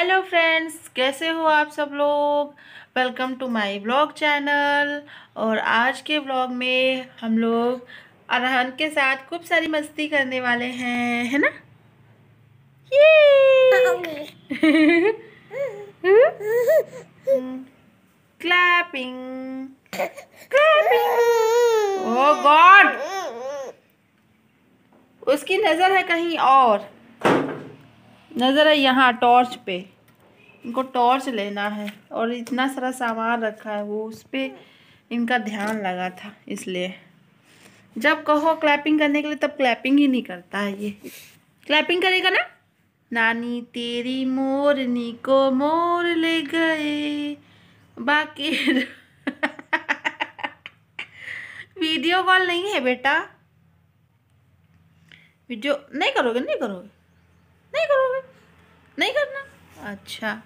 Hello friends, कैसे हो आप सब लोग। Welcome to my blog channel. और आज के ब्लॉग में हम लोग अरहन के साथ खूब सारी मस्ती करने वाले हैं, है ना। ये क्लैपिंग क्लैपिंग। ओह गॉड, उसकी नजर है कहीं और, नजर है यहाँ टॉर्च पे। इनको टॉर्च लेना है और इतना सारा सामान रखा है, वो उस पे इनका ध्यान लगा था, इसलिए जब कहो क्लैपिंग करने के लिए तब क्लैपिंग ही नहीं करता है। ये क्लैपिंग करेगा ना। नानी तेरी मोरनी को मोर ले गए बाकी वीडियो कॉल नहीं है बेटा, वीडियो नहीं करोगे, नहीं करोगे, नहीं करोगे, नहीं करना। अच्छा,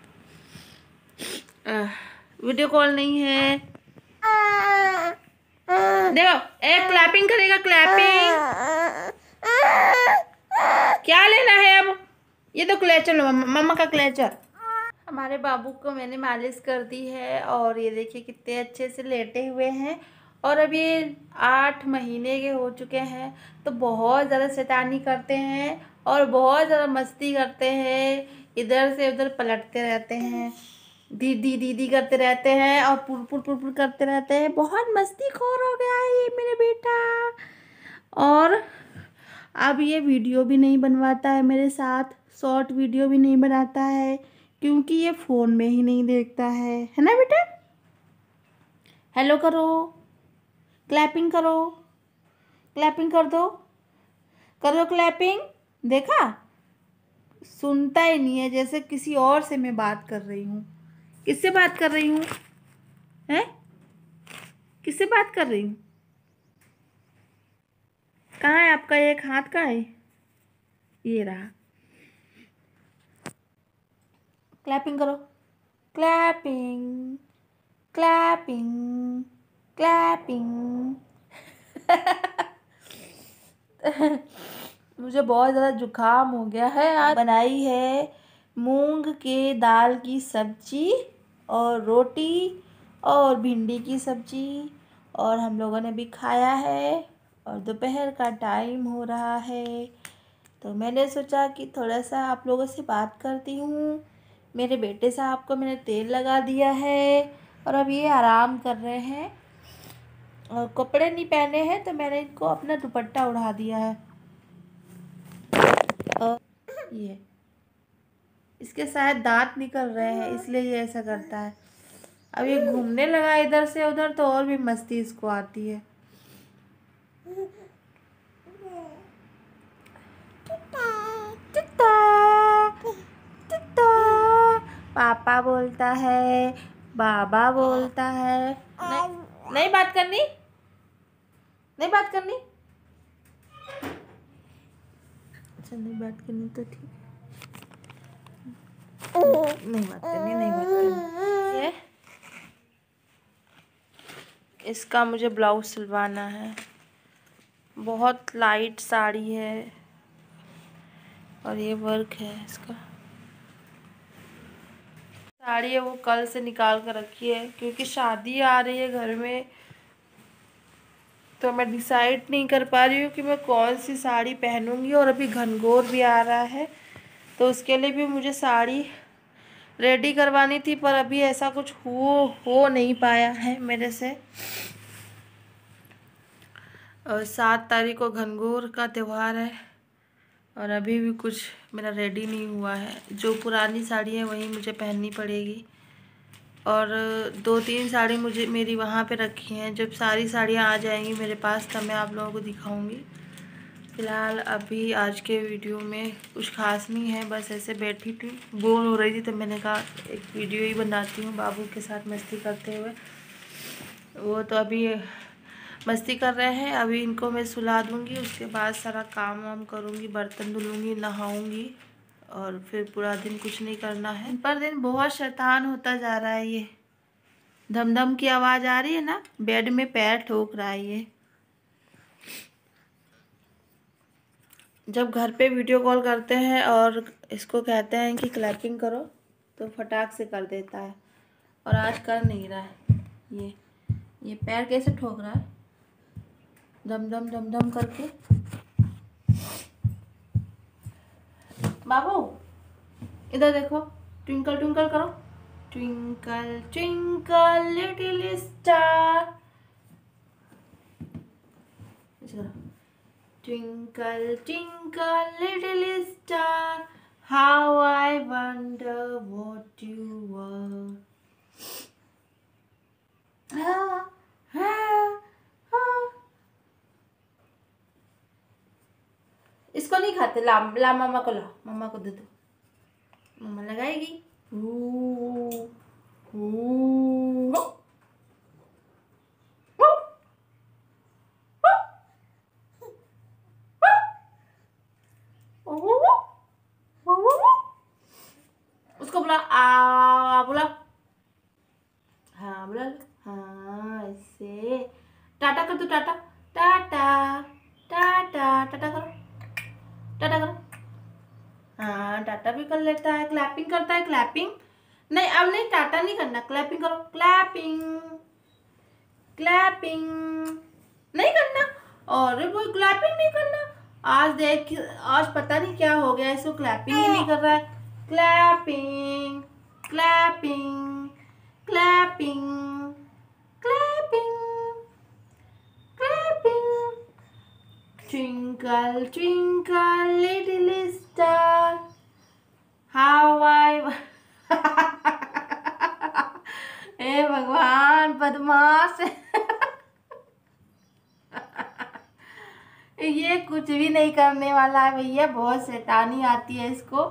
वीडियो कॉल नहीं है। देखो, एक क्लैपिंग करेगा, क्लैपिंग। क्या लेना है अब। ये तो क्लेचर लो, मम्मा का क्लेचर। हमारे बाबू को मैंने मालिश कर दी है और ये देखिए कितने अच्छे से लेटे हुए हैं। और अब ये 8 महीने के हो चुके हैं, तो बहुत ज़्यादा शैतानी करते हैं और बहुत ज़्यादा मस्ती करते हैं। इधर से उधर पलटते रहते हैं, दीदी दीदी करते रहते हैं और पुर पुर पुर करते रहते हैं। बहुत मस्तीखोर हो गया है ये मेरा बेटा। और अब ये वीडियो भी नहीं बनवाता है मेरे साथ, शॉर्ट वीडियो भी नहीं बनाता है, क्योंकि ये फ़ोन में ही नहीं देखता है ना बेटा। हेलो करो, क्लैपिंग करो, क्लैपिंग कर दो, करो क्लैपिंग। देखा, सुनता ही नहीं है, जैसे किसी और से मैं बात कर रही हूँ। किससे बात कर रही हूँ, हैं? किससे बात कर रही हूँ? कहाँ है आपका एक हाथ, का है? ये रहा। क्लैपिंग करो, क्लैपिंग क्लैपिंग क्लैपिंग। मुझे बहुत ज़्यादा जुकाम हो गया है। आज बनाई है मूंग के दाल की सब्जी और रोटी और भिंडी की सब्जी, और हम लोगों ने भी खाया है। और दोपहर का टाइम हो रहा है, तो मैंने सोचा कि थोड़ा सा आप लोगों से बात करती हूँ। मेरे बेटे साहब को मैंने तेल लगा दिया है और अब ये आराम कर रहे हैं और कपड़े नहीं पहने हैं, तो मैंने इनको अपना दुपट्टा उड़ा दिया है। और ये इसके शायद दांत निकल रहे हैं, इसलिए ये ऐसा करता है। अब ये घूमने लगा इधर से उधर, तो और भी मस्ती इसको आती है। पापा बोलता है, बाबा बोलता है। नहीं, नहीं बात करनी, नहीं बात करनी। अच्छा, नहीं बात करनी तो ठीक है। नहीं बात करनी, नहीं बात करनी। ये इसका मुझे ब्लाउज सिलवाना है। बहुत लाइट साड़ी है और ये वर्क है इसका। साड़ी है वो कल से निकाल कर रखी है, क्योंकि शादी आ रही है घर में, तो मैं डिसाइड नहीं कर पा रही हूँ कि मैं कौन सी साड़ी पहनूंगी। और अभी घनघोर भी आ रहा है, तो उसके लिए भी मुझे साड़ी रेडी करवानी थी, पर अभी ऐसा कुछ हो नहीं पाया है मेरे से। और 7 तारीख को घनघोर का त्यौहार है और अभी भी कुछ मेरा रेडी नहीं हुआ है। जो पुरानी साड़ी है वही मुझे पहननी पड़ेगी। और 2-3 साड़ी मुझे मेरी वहाँ पे रखी हैं। जब सारी साड़ियाँ आ जाएंगी मेरे पास, तब मैं आप लोगों को दिखाऊंगी। फ़िलहाल अभी आज के वीडियो में कुछ खास नहीं है, बस ऐसे बैठी थी, बोर हो रही थी, तो मैंने कहा एक वीडियो ही बनाती हूँ बाबू के साथ मस्ती करते हुए। वो तो अभी मस्ती कर रहे हैं, अभी इनको मैं सुला दूँगी, उसके बाद सारा काम वाम करूँगी, बर्तन धुलूँगी, नहाऊँगी और फिर पूरा दिन कुछ नहीं करना है। पर दिन बहुत शैतान होता जा रहा है। ये धम धम की आवाज़ आ रही है ना, बेड में पैर ठोक रहा है ये। जब घर पे वीडियो कॉल करते हैं और इसको कहते हैं कि क्लैपिंग करो, तो फटाक से कर देता है, और आज कर नहीं रहा है। ये पैर कैसे ठोक रहा है, दम दम दम दम करके। बाबू इधर देखो, ट्विंकल ट्विंकल करो, twinkle twinkle little star. Twinkle twinkle little star, how I wonder what you were. इसको नहीं खाते, ला मामा को, ला मामा को दे दो, मम्मा लगाएगी। उसको बुला, आ बुला, हाँ बुला, हाँ ऐसे। टाटा कर दो, टाटा टाटा टाटा टाटा करो, टाटा करो। हाँ टाटा भी कर लेता है, क्लैपिंग करता है, क्लैपिंग नहीं, अब नहीं, टाटा नहीं करना, क्लैपिंग करो, क्लैपिंग क्लैपिंग नहीं करना, और वो क्लैपिंग नहीं करना। आज देख, आज पता नहीं क्या हो गया, इसको क्लैपिंग ही नहीं कर रहा है। Clapping clapping clapping clapping clapping. Twinkle twinkle little star, how I हे भगवान, बदमाश ये कुछ भी नहीं करने वाला है भैया, बहुत शैतानी आती है इसको।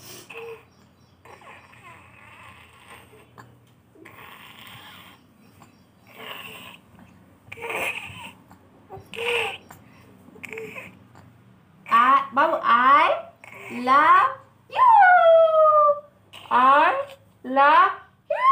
बाबू I love you, I love you.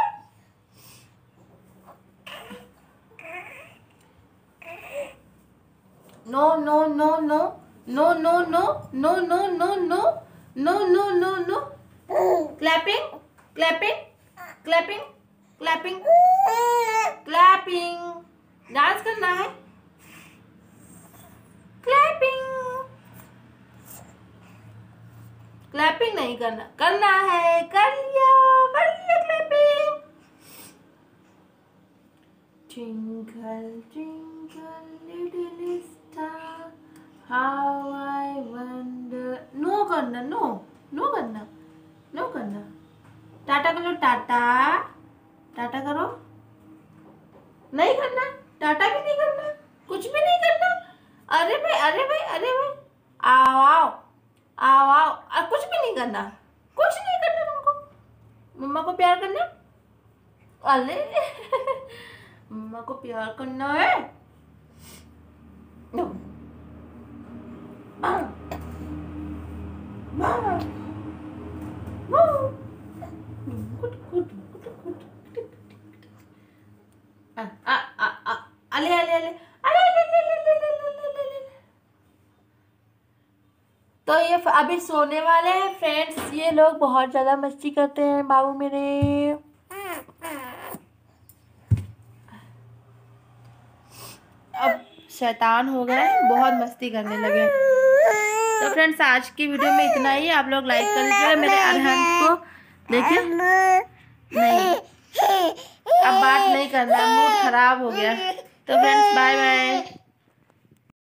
No no no no no no no no no no no no no no no. Clapping clapping clapping clapping clapping, dance करना है, क्लैपिंग क्लैपिंग नहीं करना, करना है, कर लिया clapping. Twinkle twinkle little star, how I wonder. No करना, no no करना, नो करना। टाटा करो, टाटा टाटा करो, नहीं करना, टाटा भी नहीं करना, कुछ भी नहीं करना। अरे भाई अरे भाई अरे भाई, आओ आओ आओ आओ, कुछ भी नहीं करना, कुछ नहीं करना तुमको। मम्मा को प्यार करना, अरे मम्मा को प्यार करना है। अले अले अले तो ये अभी सोने वाले हैं फ्रेंड्स। ये लोग बहुत ज़्यादा मस्ती करते हैं बाबू मेरे। अब शैतान हो गए, बहुत मस्ती करने लगे। तो फ्रेंड्स आज की वीडियो में इतना ही। आप लोग लाइक कर लीजिए मेरे अरहंत को। देखिए नहीं, अब बात नहीं करना, मूड खराब हो गया। तो फ्रेंड्स बाय बाय।